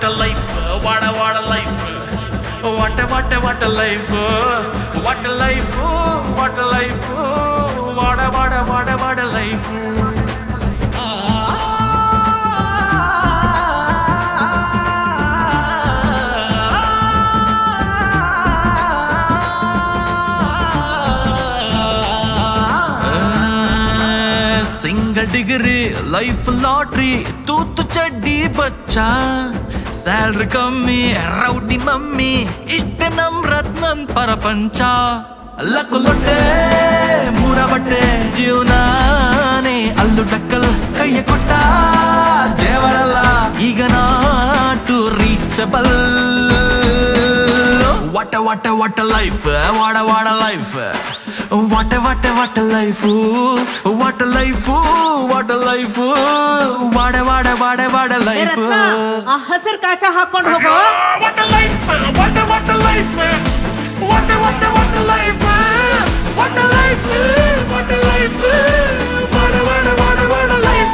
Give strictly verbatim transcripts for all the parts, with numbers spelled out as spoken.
a life, what a what a life, what a what a what a life, what a life, what a life, what a what a what a what a life. Single degree life lottery तू तो चड्डी बच्चा salary कम्मी रौडी mummy इष्ट नम्रत none परपंच लक्कुलुंटे ಮೂರ ಬಟ್ಟೆ ಜೀವನಾನೇ ಅಲ್ಲು ಟಕ್ಕಲ್ ಕೈಯ ಕೊಟ್ಟ ದೇವರಲ್ಲ ಈಗ not reachable what a what a what a life, what a what a life, what a what a what a life, what a life, what a life, what a what a what a what a life. ಆ ಹಸಿರು ಕಾಚ ಹಾಕೊಂಡು ಹೋಗೋ. What a life, what a what a life, what a what a what a life, what a life, what a life, what a what a what a what a life.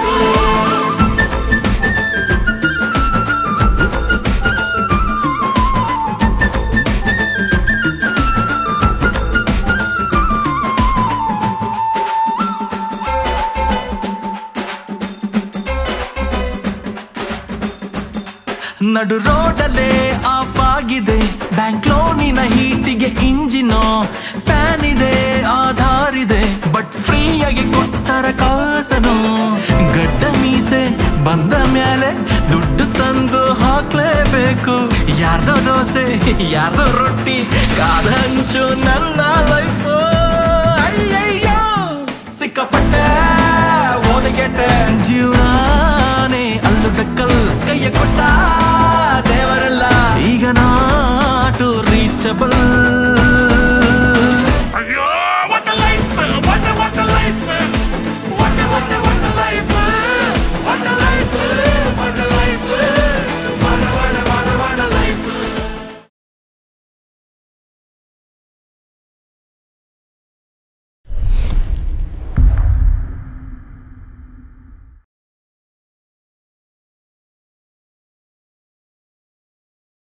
ನಡು ರೋಡಲ್ಲೇ of ಆಗಿದೆ bank ಲೋನಿನ ಹೀಟಿಗೆ ಇಂಜಿನೋ PAN ಇದೆ ಆಧಾರ್ ಇದೆ but ಫ್ರೀಯಾಗಿ ಕೊಟ್ಟರ ಕಾಸನು ಗಡ್ಡ ಮೀಸೆ ಬಂದ ಮೇಲೆ ದುಡ್ಡು ತಂದು ಹಾಕ್ಲೇಬೇಕು ಯಾರ್ದೋ ದೋಸೆ ಯಾರ್ದೋ ರೊಟ್ಟಿ ಕಾದ ಹಂಚು ನನ್ನ ಲೈಫ್ ಅಯ್ಯಯ್ಯೋ ಸಿಕ್ಕಾಪಟ್ಟೆ ಓದಗೆಟ್ಟೆ ಜೀವನಾನೇ ಅಲ್ಲು ಟಕ್ಕಲ್ ಕೈಯ ಕೊಟ್ಟ ದೇವರಲ್ಲ ಈಗ ನಾಟು ರೀಚಬಲ್